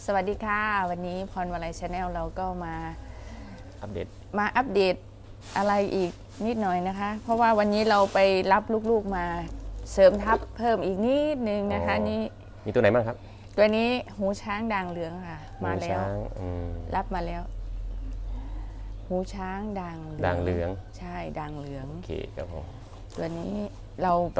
สวัสดีค่ะวันนี้พรวลัยชาแนลเราก็มาอัปเดตอะไรอีกนิดหน่อยนะคะเพราะว่าวันนี้เราไปรับลูกๆมาเสริมทัพเพิ่มอีกนิดนึงนะคะนี่มีตัวไหนบ้างครับตัวนี้หูช้างด่างเหลืองค่ะมาแล้วรับมาแล้วหูช้างด่างเหลืองใช่ด่างเหลืองโอเคครับผมตัวนี้เราไป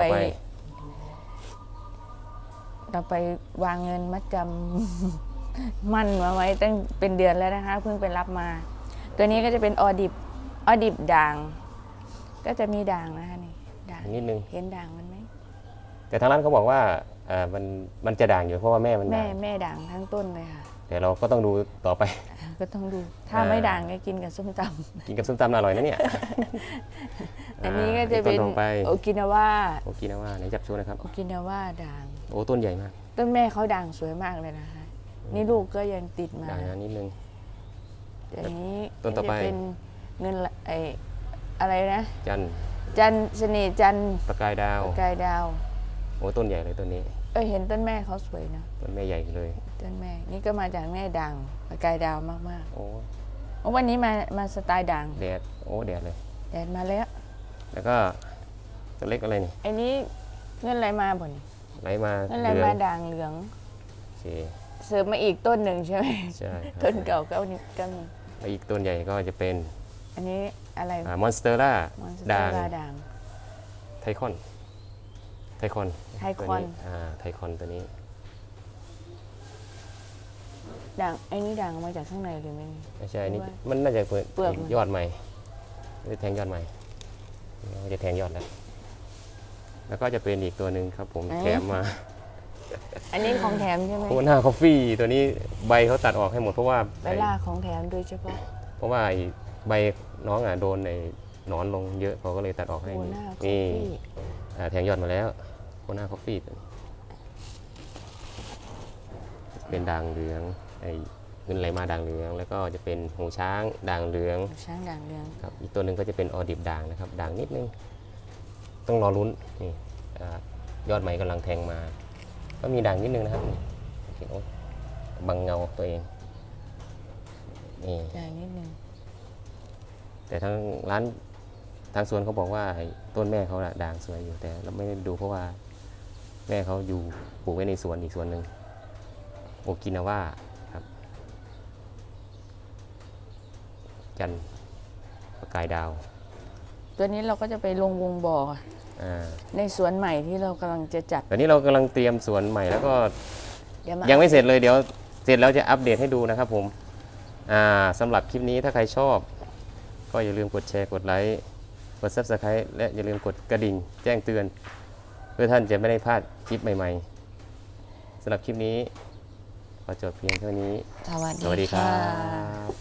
วางเงินมัดจำมั่นมาไว้ตั้งเป็นเดือนแล้วนะคะเพิ่งไปรับมาตัวนี้ก็จะเป็นออดิบด่างก็จะมีด่างนะคะนี่ด่างนิดนึงเห็นด่างมันไหมแต่ทางร้านเขาบอกว่ามันจะด่างอยู่เพราะว่าแม่ด่างทั้งต้นเลยค่ะแต่เราก็ต้องดูต่อไปก็ต้องดูถ้าไม่ด่างก็กินกับส้มตำอร่อยนะเนี่ยอันนี้ก็จะเป็นโอกินาวาไหนจับชูนะครับโอกินาวาด่างโอ้ต้นใหญ่มากต้นแม่เขาด่างสวยมากเลยนะคะนี่ลูกก็ยังติดมาด่างนิดนึงอย่างนี้ต้นต่อไปเป็นเงินอะไรนะจันเสน่ห์จันประกายดาวโอ้ต้นใหญ่เลยต้นนี้เห็นต้นแม่เขาสวยนะต้นแม่ใหญ่เลยต้นแม่นี่ก็มาจากแม่ด่างประกายดาวมากๆโอ้วันนี้มาสไตล์ด่างแดดแดดเลยแดดมาแล้วก็ตัวเล็กอะไรนี่ไอ้นี้เงินอะไรมาบ่นเงินอะไรมาด่างเหลืองเสริมมาอีกต้นหนึ่งใช่ไหมใช่ต้นเก่าก็มีอีกต้นใหญ่ก็จะเป็นอันนี้อะไรมอนสเตอร่าด่างไทคอนตัวนี้ด่างไอ้นี่ด่างมาจากข้างในหรือไม่ใช่นี่มันน่าจะเปลือกยอดใหม่จะแทงยอดใหม่จะแทงยอดแล้วก็จะเป็นอีกตัวหนึ่งครับผมแถมมาอันนี้ของแถมใช่ไหมโคน่าคอฟฟี่ตัวนี้ใบเขาตัดออกให้หมดเพราะว่าใบล่าของแถมโดยเฉพาะเพราะว่าใบน้องโดนในหนอนลงเยอะเขาก็เลยตัดออกให้นี่แทงยอดมาแล้วโคน่าคอฟฟี่เป็นด่างเหลืองเงินไหลมาด่างเหลืองแล้วก็จะเป็นหูช้างด่างเหลืองครับอีกตัวหนึ่งก็จะเป็นออดิบด่างนะครับด่างนิดนึงต้องรอลุ้นนี่ยอดใหม่กำลังแทงมาก็มีด่างนิดนึงนะครับบังเงาตัวเองนี่ด่างนิดนึงแต่ทางร้านทางสวนเขาบอกว่าต้นแม่เขาด่างสวยอยู่แต่เราไม่ได้ดูเพราะว่าแม่เขาอยู่ปลูกไว้ในสวนอีกสวนหนึ่งโอกินาวาครับจันประกายดาวตัวนี้เราก็จะไปลงวงบ่อในสวนใหม่ที่เรากำลังจะจัดตอนนี้เรากำลังเตรียมสวนใหม่แล้วก็ยังไม่เสร็จเลยเดี๋ยวเสร็จแล้วจะอัปเดตให้ดูนะครับผมสำหรับคลิปนี้ถ้าใครชอบก็อย่าลืมกดแชร์กดไลค์กด Subscribe และอย่าลืมกดกระดิ่งแจ้งเตือนเพื่อท่านจะไม่ได้พลาดคลิปใหม่ๆสำหรับคลิปนี้ขอจบเพียงเท่านี้สวัสดีครับ